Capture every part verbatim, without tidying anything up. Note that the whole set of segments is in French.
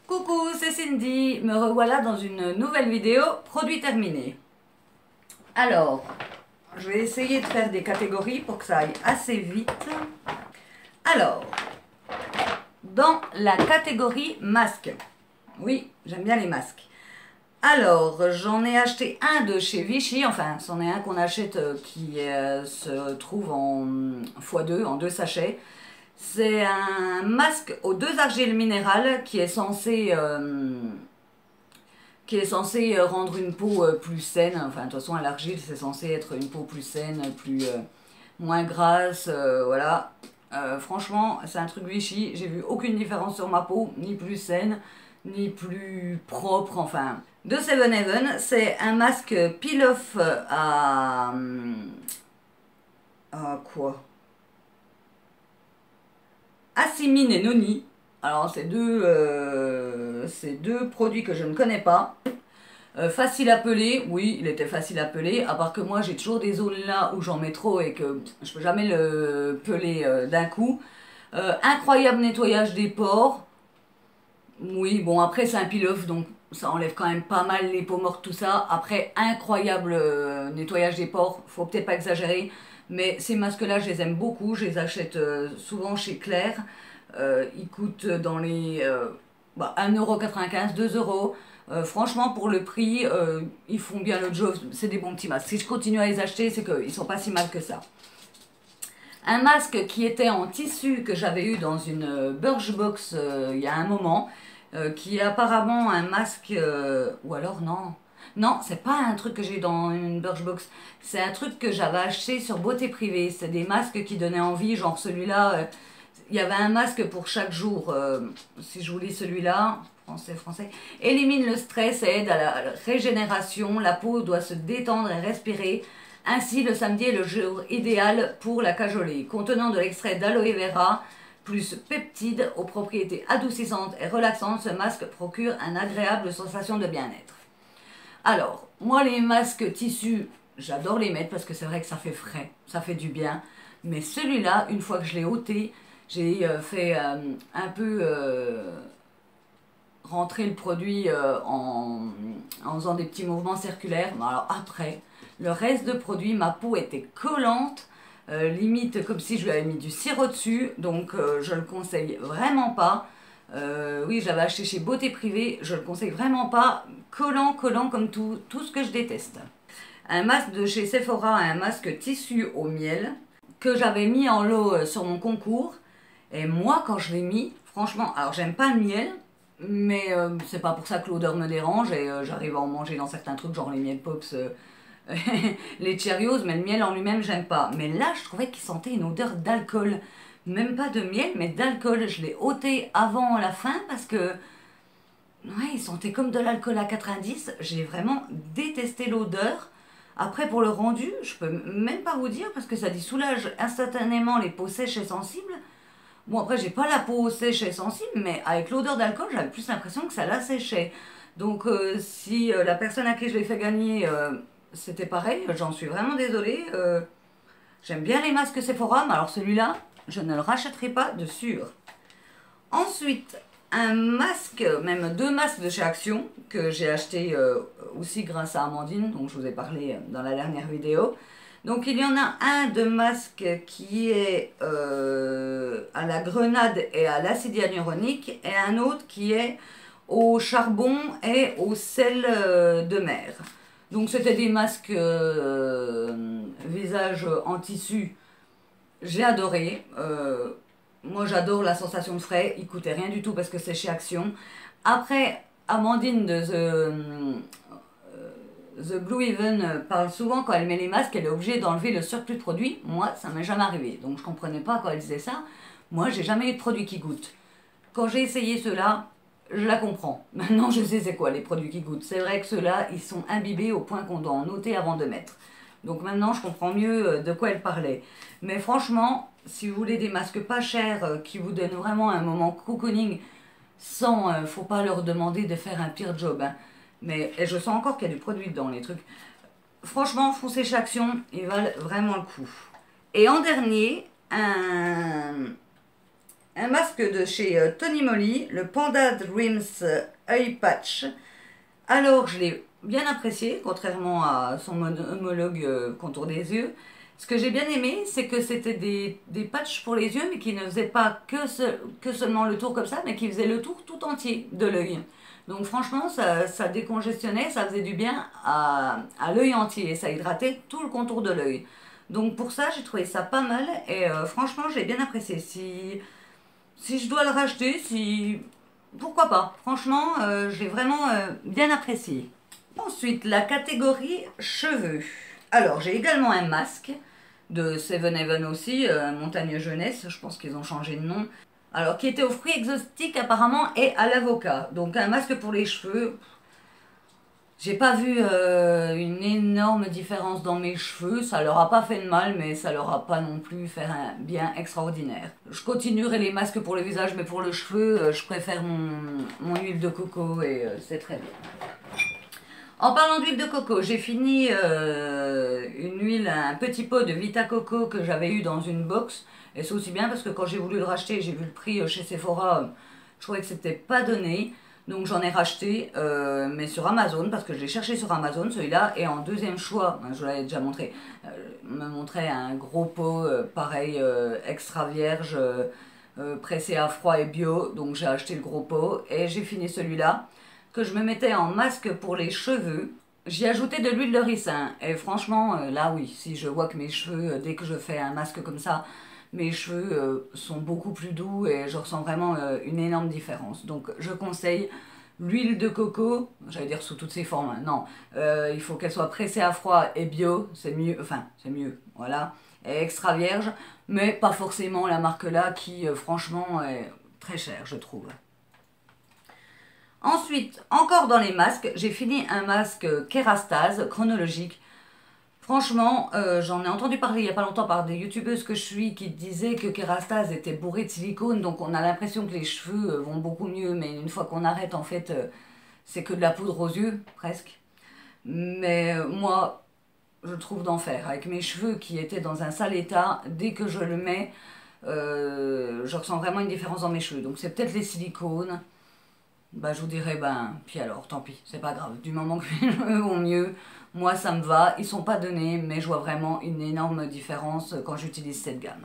Coucou, c'est Cindy, me revoilà dans une nouvelle vidéo, produit terminé. Alors, je vais essayer de faire des catégories pour que ça aille assez vite. Alors, dans la catégorie masque, oui, j'aime bien les masques. Alors, j'en ai acheté un de chez Vichy, enfin, c'en est un qu'on achète euh, qui euh, se trouve en fois deux, en deux sachets. C'est un masque aux deux argiles minérales qui est censé, euh, qui est censé rendre une peau plus saine. Enfin, de toute façon, à l'argile, c'est censé être une peau plus saine, plus, euh, moins grasse, euh, voilà. Euh, franchement, c'est un truc Vichy. J'ai vu aucune différence sur ma peau, ni plus saine, ni plus propre, enfin. De Seven Heaven, c'est un masque peel-off à... à quoi? Assimine et Noni. Alors, c'est deux, euh, deux produits que je ne connais pas. Euh, facile à peler, oui, il était facile à peler, à part que moi j'ai toujours des zones là où j'en mets trop et que je peux jamais le peler euh, d'un coup. Euh, incroyable nettoyage des pores. Oui, bon après c'est un peel-off donc ça enlève quand même pas mal les peaux mortes, tout ça. Après, incroyable euh, nettoyage des pores, faut peut-être pas exagérer. Mais ces masques-là, je les aime beaucoup, je les achète euh, souvent chez Claire. Euh, ils coûtent dans les euh, bah, un euro quatre-vingt-quinze, deux euros. Euh, franchement, pour le prix, euh, ils font bien le job, c'est des bons petits masques. Si je continue à les acheter, c'est qu'ils sont pas si mal que ça. Un masque qui était en tissu que j'avais eu dans une Birchbox euh, il y a un moment, euh, qui est apparemment un masque, euh, ou alors non, non, c'est pas un truc que j'ai eu dans une Birchbox, c'est un truc que j'avais acheté sur Beauté Privée, c'est des masques qui donnaient envie, genre celui-là, euh, il y avait un masque pour chaque jour, euh, si je vous lis celui-là, français, français, élimine le stress et aide à la régénération, la peau doit se détendre et respirer. Ainsi, le samedi est le jour idéal pour la cajoler. Contenant de l'extrait d'aloe vera plus peptides aux propriétés adoucissantes et relaxantes, ce masque procure une agréable sensation de bien-être. Alors, moi les masques tissus, j'adore les mettre parce que c'est vrai que ça fait frais, ça fait du bien. Mais celui-là, une fois que je l'ai ôté, j'ai euh, fait euh, un peu euh, rentrer le produit euh, en, en faisant des petits mouvements circulaires. Mais alors après... Le reste de produit, ma peau était collante, euh, limite comme si je lui avais mis du sirop dessus, donc euh, je le conseille vraiment pas. Euh, oui, j'avais acheté chez Beauté Privée, je le conseille vraiment pas. Collant, collant comme tout, tout ce que je déteste. Un masque de chez Sephora, un masque tissu au miel, que j'avais mis en lot sur mon concours. Et moi, quand je l'ai mis, franchement, alors j'aime pas le miel, mais euh, c'est pas pour ça que l'odeur me dérange, et euh, j'arrive à en manger dans certains trucs, genre les miel pops... Euh, les Cheerios, mais le miel en lui-même, j'aime pas. Mais là, je trouvais qu'il sentait une odeur d'alcool. Même pas de miel, mais d'alcool. Je l'ai ôté avant la fin parce que... Ouais, il sentait comme de l'alcool à quatre-vingt-dix. J'ai vraiment détesté l'odeur. Après, pour le rendu, je peux même pas vous dire parce que ça dit soulage instantanément les peaux sèches et sensibles. Bon, après, j'ai pas la peau sèche et sensible, mais avec l'odeur d'alcool, j'avais plus l'impression que ça l'asséchait. Donc, euh, si euh, la personne à qui je l'ai fait gagner... Euh, c'était pareil, j'en suis vraiment désolée. Euh, J'aime bien les masques Sephora, mais alors celui-là, je ne le rachèterai pas de sûr. Ensuite, un masque, même deux masques de chez Action, que j'ai acheté euh, aussi grâce à Amandine, dont je vous ai parlé dans la dernière vidéo. Donc il y en a un de masque qui est euh, à la grenade et à l'acide hyaluronique, et un autre qui est au charbon et au sel de mer. Donc c'était des masques euh, visage en tissu, j'ai adoré. Euh, moi j'adore la sensation de frais, il coûtait rien du tout parce que c'est chez Action. Après, Amandine de The, euh, The Blue Heaven parle souvent quand elle met les masques, elle est obligée d'enlever le surplus de produit. Moi ça m'est jamais arrivé, donc je comprenais pas quand elle disait ça. Moi j'ai jamais eu de produit qui goûte. Quand j'ai essayé ceux-là, je la comprends. Maintenant, je sais c'est quoi les produits qui goûtent. C'est vrai que ceux-là, ils sont imbibés au point qu'on doit en noter avant de mettre. Donc maintenant, je comprends mieux de quoi elle parlait. Mais franchement, si vous voulez des masques pas chers qui vous donnent vraiment un moment cocooning, sans, euh, faut pas leur demander de faire un pire job. Hein. Mais et je sens encore qu'il y a du produit dedans, les trucs. Franchement, foncez chez Action, ils valent vraiment le coup. Et en dernier, un... un masque de chez euh, Tony Moly, le Panda Dreams euh, Eye Patch. Alors, je l'ai bien apprécié, contrairement à son homologue euh, contour des yeux. Ce que j'ai bien aimé, c'est que c'était des, des patchs pour les yeux, mais qui ne faisaient pas que, ce, que seulement le tour comme ça, mais qui faisaient le tour tout entier de l'œil. Donc franchement, ça, ça décongestionnait, ça faisait du bien à, à l'œil entier, ça hydratait tout le contour de l'œil. Donc pour ça, j'ai trouvé ça pas mal, et euh, franchement, j'ai bien apprécié. Si, si je dois le racheter, si... pourquoi pas. Franchement, euh, j'ai vraiment euh, bien apprécié. Ensuite, la catégorie cheveux. Alors, j'ai également un masque de Seven Heaven aussi, euh, Montagne Jeunesse, je pense qu'ils ont changé de nom. Alors, qui était aux fruits exotiques apparemment et à l'avocat. Donc, un masque pour les cheveux. J'ai pas vu euh, une énorme différence dans mes cheveux. Ça leur a pas fait de mal, mais ça leur a pas non plus fait un bien extraordinaire. Je continuerai les masques pour le visage, mais pour le cheveu, euh, je préfère mon, mon huile de coco et euh, c'est très bien. En parlant d'huile de coco, j'ai fini euh, une huile, un petit pot de Vita Coco que j'avais eu dans une box. Et c'est aussi bien parce que quand j'ai voulu le racheter, j'ai vu le prix chez Sephora, je trouvais que c'était pas donné. Donc j'en ai racheté, euh, mais sur Amazon, parce que je l'ai cherché sur Amazon, celui-là. Et en deuxième choix, je vous l'avais déjà montré, euh, me montrait un gros pot, euh, pareil, euh, extra vierge, euh, euh, pressé à froid et bio. Donc j'ai acheté le gros pot et j'ai fini celui-là, que je me mettais en masque pour les cheveux. J'y ajoutais de l'huile de ricin. Et franchement, euh, là oui, si je vois que mes cheveux, euh, dès que je fais un masque comme ça, mes cheveux euh, sont beaucoup plus doux et je ressens vraiment euh, une énorme différence. Donc je conseille l'huile de coco, j'allais dire sous toutes ses formes, hein. Non, euh, il faut qu'elle soit pressée à froid et bio, c'est mieux, enfin c'est mieux, voilà, et extra vierge, mais pas forcément la marque là qui euh, franchement est très chère je trouve. Ensuite, encore dans les masques, j'ai fini un masque Kérastase chronologique. Franchement, euh, j'en ai entendu parler il n'y a pas longtemps par des youtubeuses que je suis qui disaient que Kérastase était bourré de silicone, donc on a l'impression que les cheveux vont beaucoup mieux, mais une fois qu'on arrête, en fait, euh, c'est que de la poudre aux yeux, presque. Mais euh, moi, je trouve d'enfer. Avec mes cheveux qui étaient dans un sale état, dès que je le mets, euh, je ressens vraiment une différence dans mes cheveux. Donc c'est peut-être les silicones. Bah je vous dirais, ben, puis alors, tant pis, c'est pas grave. Du moment que mes cheveux vont mieux, moi ça me va. Ils sont pas donnés, mais je vois vraiment une énorme différence quand j'utilise cette gamme.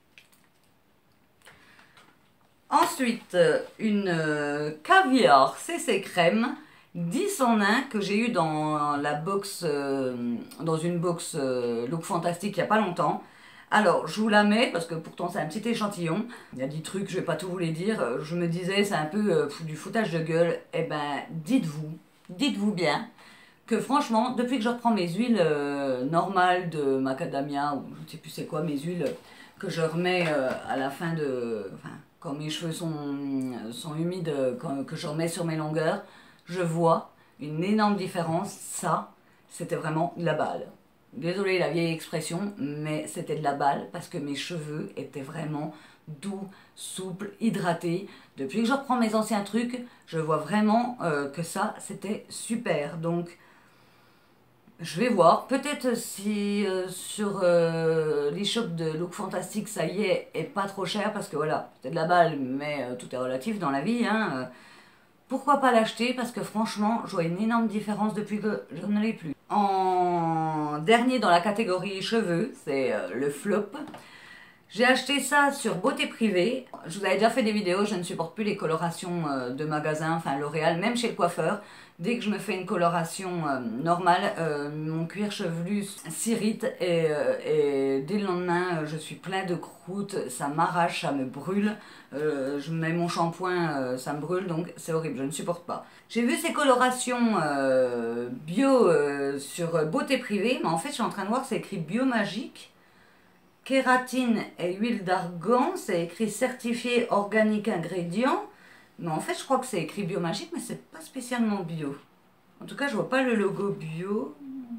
Ensuite, une euh, caviar C C crème dix en un que j'ai eu dans la box, euh, dans une box euh, Look Fantastique il y a pas longtemps. Alors, je vous la mets, parce que pourtant c'est un petit échantillon. Il y a des trucs, je vais pas tout vous les dire. Je me disais, c'est un peu euh, du foutage de gueule. Eh ben, dites-vous, dites-vous bien, que franchement, depuis que je reprends mes huiles euh, normales de macadamia, ou je ne sais plus c'est quoi, mes huiles que je remets euh, à la fin de... Enfin, quand mes cheveux sont, sont humides, quand, que je remets sur mes longueurs, je vois une énorme différence. Ça, c'était vraiment de la balle. Désolée la vieille expression, mais c'était de la balle parce que mes cheveux étaient vraiment doux, souples, hydratés. Depuis que je reprends mes anciens trucs, je vois vraiment euh, que ça, c'était super. Donc, je vais voir. Peut-être si euh, sur euh, l'e-shop de Look Fantastique, ça y est, est pas trop cher parce que voilà, c'était de la balle, mais euh, tout est relatif dans la vie, hein. Euh, pourquoi pas l'acheter? Parce que franchement, je vois une énorme différence depuis que je ne l'ai plus. En dernier dans la catégorie cheveux, c'est euh, le flop. J'ai acheté ça sur Beauté Privée. Je vous avais déjà fait des vidéos, je ne supporte plus les colorations euh, de magasins, enfin L'Oréal, même chez le coiffeur. Dès que je me fais une coloration euh, normale, euh, mon cuir chevelu s'irrite et, euh, et dès le lendemain, euh, je suis plein de croûtes, ça m'arrache, ça me brûle. Euh, je mets mon shampoing, euh, ça me brûle, donc c'est horrible, je ne supporte pas. J'ai vu ces colorations euh, bio euh, sur Beauté Privée, mais en fait je suis en train de voir que c'est écrit Bio Magique. Kératine et huile d'argan, c'est écrit certifié organique ingrédients. Mais en fait, je crois que c'est écrit Biomagique, mais c'est pas spécialement bio. En tout cas, je vois pas le logo bio.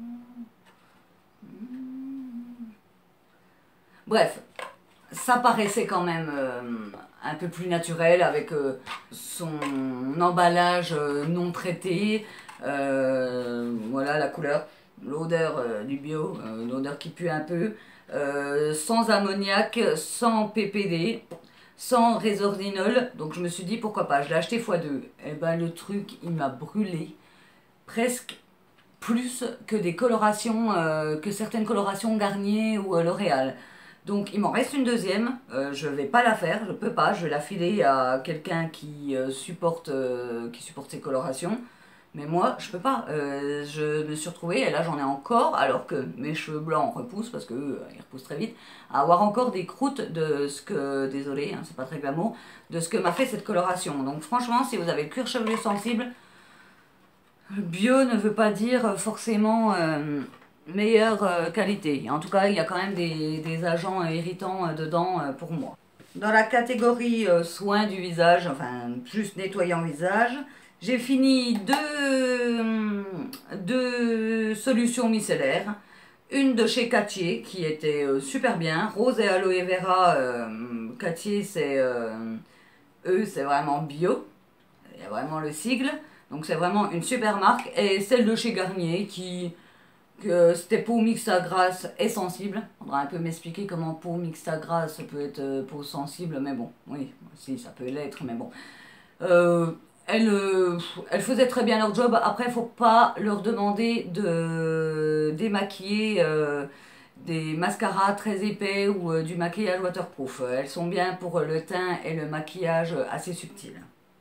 Bref, ça paraissait quand même euh, un peu plus naturel avec euh, son emballage euh, non traité. Euh, voilà la couleur, l'odeur euh, du bio, euh, l'odeur qui pue un peu. Euh, sans ammoniac, sans P P D. sans résordinol. Donc je me suis dit pourquoi pas, je l'ai acheté fois deux. Et ben le truc il m'a brûlé presque plus que des colorations, euh, que certaines colorations Garnier ou euh, L'Oréal. Donc il m'en reste une deuxième, euh, je vais pas la faire, je peux pas, je vais la filer à quelqu'un qui, euh, supporte, euh, qui supporte ces colorations. Mais moi, je peux pas. Euh, je me suis retrouvée, et là j'en ai encore, alors que mes cheveux blancs repoussent, parce que euh, ils repoussent très vite, à avoir encore des croûtes de ce que, désolé, hein, c'est pas très glamour, de ce que m'a fait cette coloration. Donc franchement, si vous avez le cuir chevelu sensible, bio ne veut pas dire forcément euh, meilleure euh, qualité. En tout cas, il y a quand même des, des agents euh, irritants euh, dedans euh, pour moi. Dans la catégorie euh, soins du visage, enfin juste nettoyant visage, j'ai fini deux, deux solutions micellaires. Une de chez Cattier qui était euh, super bien, rose et aloe vera. euh, Cattier, c'est euh, eux, c'est vraiment bio. Il y a vraiment le sigle. Donc c'est vraiment une super marque. Et celle de chez Garnier qui... que c'était peau mixte à grasse et sensible. Il faudra un peu m'expliquer comment peau mixte à grasse peut être euh, peau sensible. Mais bon, oui, si ça peut l'être, mais bon. Euh, elles, euh, elles faisaient très bien leur job. Après, il ne faut pas leur demander de démaquiller euh, des mascaras très épais ou euh, du maquillage waterproof. Elles sont bien pour le teint et le maquillage assez subtil.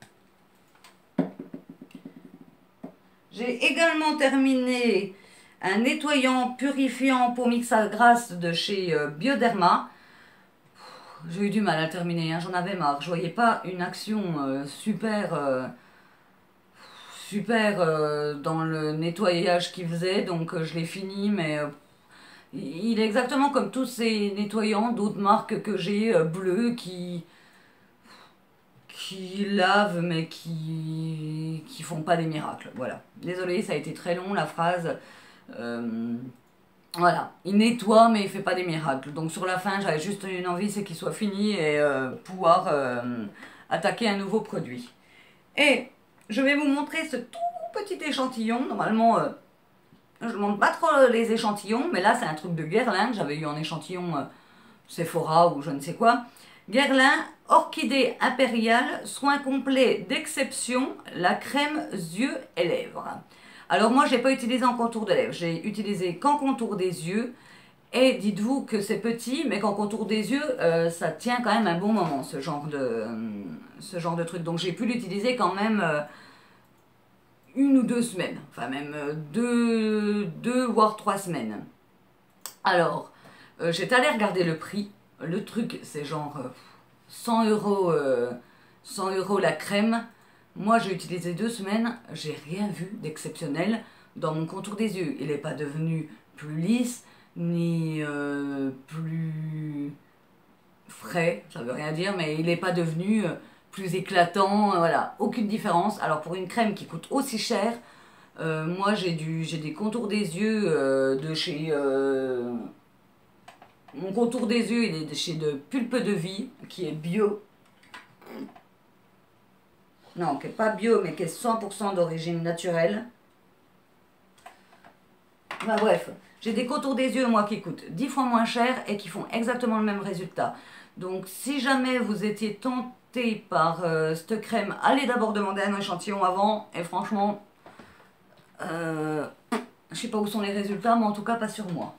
J'ai également terminé un nettoyant purifiant pour mix à grasse de chez euh, Bioderma. J'ai eu du mal à terminer, hein, j'en avais marre. Je voyais pas une action euh, super, euh, super euh, dans le nettoyage qu'il faisait, donc euh, je l'ai fini, mais euh, il est exactement comme tous ces nettoyants d'autres marques que j'ai, euh, bleues, qui... qui lavent mais qui qui font pas des miracles. Voilà. Désolée, ça a été très long la phrase. Euh, voilà. Il nettoie mais il fait pas des miracles. Donc sur la fin, j'avais juste une envie, c'est qu'il soit fini et euh, pouvoir euh, attaquer un nouveau produit. Et je vais vous montrer ce tout petit échantillon. Normalement, euh, je ne montre pas trop les échantillons, mais là c'est un truc de Guerlain que j'avais eu en échantillon euh, Sephora ou je ne sais quoi. Guerlain, Orchidée Impériale, soin complet d'exception, la crème yeux et lèvres. Alors moi, je n'ai pas utilisé en contour de lèvres, j'ai utilisé qu'en contour des yeux. Et dites-vous que c'est petit, mais qu'en contour des yeux, euh, ça tient quand même un bon moment, ce genre de, euh, ce genre de truc. Donc j'ai pu l'utiliser quand même euh, une ou deux semaines, enfin même euh, deux, deux voire trois semaines. Alors, euh, j'étais allée regarder le prix. Le truc, c'est genre euh, cent euros, euh, cent euros la crème. Moi, j'ai utilisé deux semaines, j'ai rien vu d'exceptionnel dans mon contour des yeux. Il n'est pas devenu plus lisse, ni euh, plus frais, ça veut rien dire, mais il n'est pas devenu euh, plus éclatant, euh, voilà, aucune différence. Alors pour une crème qui coûte aussi cher, euh, moi j'ai des contours des yeux euh, de chez... Euh, mon contour des yeux, il est de chez de Pulpe de Vie, qui est bio. Non, qui n'est pas bio, mais qui est cent pour cent d'origine naturelle. Bah, bref, j'ai des contours des yeux, moi, qui coûtent dix fois moins cher et qui font exactement le même résultat. Donc, si jamais vous étiez tenté par euh, cette crème, allez d'abord demander un échantillon avant. Et franchement, euh, je sais pas où sont les résultats, mais en tout cas, pas sur moi.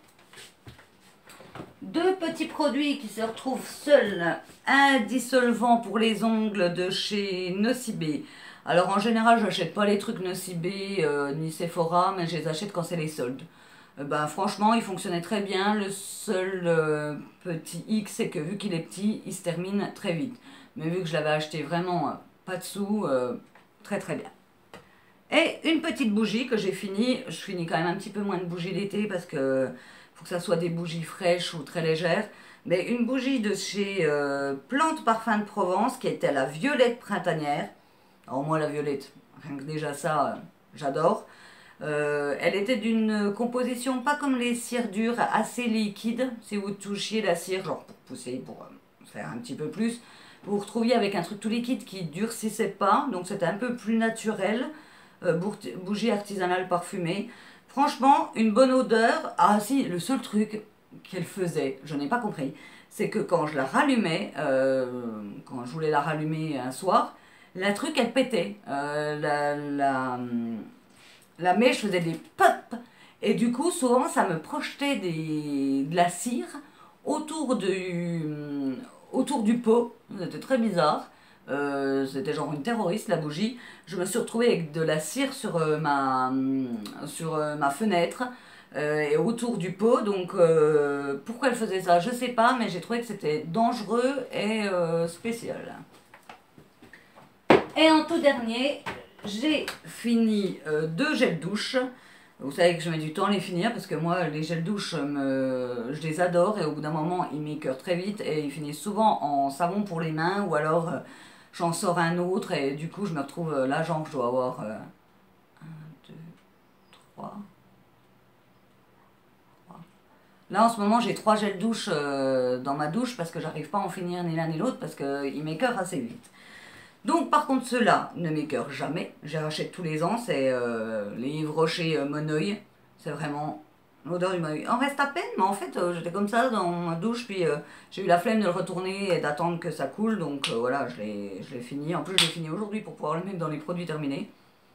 Deux petits produits qui se retrouvent seuls. Un dissolvant pour les ongles de chez Nocibé. Alors en général, je n'achète pas les trucs Nocibé euh, ni Sephora, mais je les achète quand c'est les soldes. Euh, ben, franchement, il fonctionnait très bien. Le seul euh, petit hic, c'est que vu qu'il est petit, il se termine très vite. Mais vu que je l'avais acheté vraiment euh, pas de sous, euh, très très bien. Et une petite bougie que j'ai fini. Je finis quand même un petit peu moins de bougies l'été parce que faut que ça soit des bougies fraîches ou très légères. Mais une bougie de chez euh, Plante Parfum de Provence qui était la violette printanière. Alors moi la violette, rien que déjà ça, euh, j'adore. Euh, elle était d'une composition pas comme les cires dures, assez liquide. Si vous touchiez la cire, genre pour pousser, pour euh, faire un petit peu plus, vous vous retrouviez avec un truc tout liquide qui durcissait pas. Donc c'était un peu plus naturel. Euh, bougie artisanale parfumée. Franchement, une bonne odeur. Ah si, le seul truc qu'elle faisait, je n'ai pas compris, c'est que quand je la rallumais, euh, quand je voulais la rallumer un soir, la truc elle pétait. Euh, la, la, la mèche faisait des pop. Et du coup, souvent, ça me projetait des, de la cire autour du, autour du pot. C'était très bizarre. Euh, c'était genre une terroriste, la bougie. Je me suis retrouvée avec de la cire sur, euh, ma, sur euh, ma fenêtre euh, et autour du pot. Donc, euh, pourquoi elle faisait ça, je sais pas, mais j'ai trouvé que c'était dangereux et euh, spécial. Et en tout dernier, j'ai fini euh, deux gels douche. Vous savez que je mets du temps à les finir parce que moi, les gels douche, me... je les adore et au bout d'un moment, ils m'écœurent très vite et ils finissent souvent en savon pour les mains ou alors euh, j'en sors un autre et du coup, je me retrouve euh, là, genre, je dois avoir euh, un, deux, trois. Là, en ce moment, j'ai trois gels douche euh, dans ma douche parce que j'arrive pas à en finir ni l'un ni l'autre parce qu'ils m'écœurent assez vite. Donc, par contre, ceux-là ne m'écœurent jamais. Je les rachète tous les ans. C'est euh, les Yves Rocher euh, Moneuil. C'est vraiment l'odeur du Moneuil. En reste à peine, mais en fait, euh, j'étais comme ça dans ma douche. Puis euh, j'ai eu la flemme de le retourner et d'attendre que ça coule. Donc euh, voilà, je l'ai fini. En plus, je l'ai fini aujourd'hui pour pouvoir le mettre dans les produits terminés.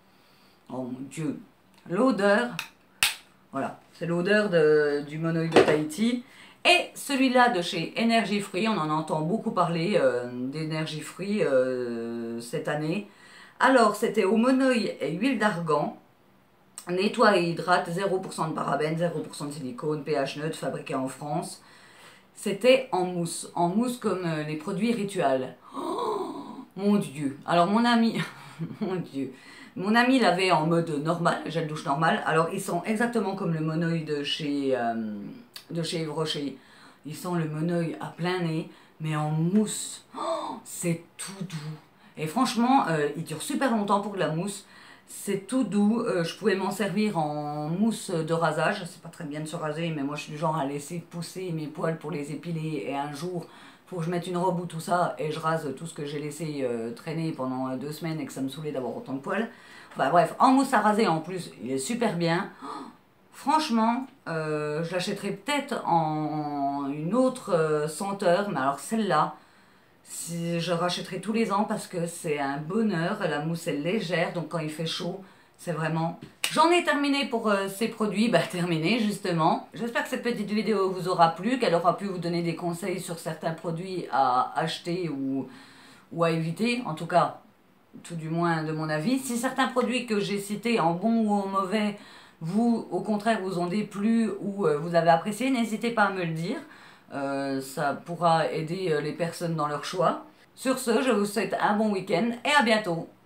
Oh mon Dieu. L'odeur. Voilà, c'est l'odeur du Moneuil de Tahiti. Et celui-là de chez Energy Free, on en entend beaucoup parler euh, d'Energy Free euh, cette année. Alors, c'était au Moneuil et huile d'argan, nettoie et hydrate, zéro pour cent de parabènes, zéro pour cent de silicone, pH neutre, fabriqué en France. C'était en mousse, en mousse comme euh, les produits rituels. Oh, mon Dieu. Alors, mon ami, mon Dieu. Mon ami l'avait en mode normal, gel douche normal. Alors, ils sont exactement comme le Moneuil de chez, euh, de chez Yves Rocher. Ils sont le Moneuil à plein nez, mais en mousse. Oh, c'est tout doux. Et franchement, euh, il dure super longtemps pour de la mousse. C'est tout doux. Euh, je pouvais m'en servir en mousse de rasage. C'est pas très bien de se raser, mais moi, je suis du genre à laisser pousser mes poils pour les épiler. Et un jour, faut que je mette une robe ou tout ça et je rase tout ce que j'ai laissé euh, traîner pendant euh, deux semaines et que ça me saoulait d'avoir autant de poils. Enfin bref, en mousse à raser en plus, il est super bien. Oh, franchement, euh, je l'achèterais peut-être en une autre euh, senteur, mais alors celle-là, si je rachèterai tous les ans parce que c'est un bonheur. La mousse est légère, donc quand il fait chaud, c'est vraiment... J'en ai terminé pour euh, ces produits, bah terminé justement. J'espère que cette petite vidéo vous aura plu, qu'elle aura pu vous donner des conseils sur certains produits à acheter ou, ou à éviter. En tout cas, tout du moins de mon avis. Si certains produits que j'ai cités, en bon ou en mauvais, vous, au contraire, vous ont déplu ou euh, vous avez apprécié, n'hésitez pas à me le dire. Euh, ça pourra aider euh, les personnes dans leur choix. Sur ce, je vous souhaite un bon week-end et à bientôt.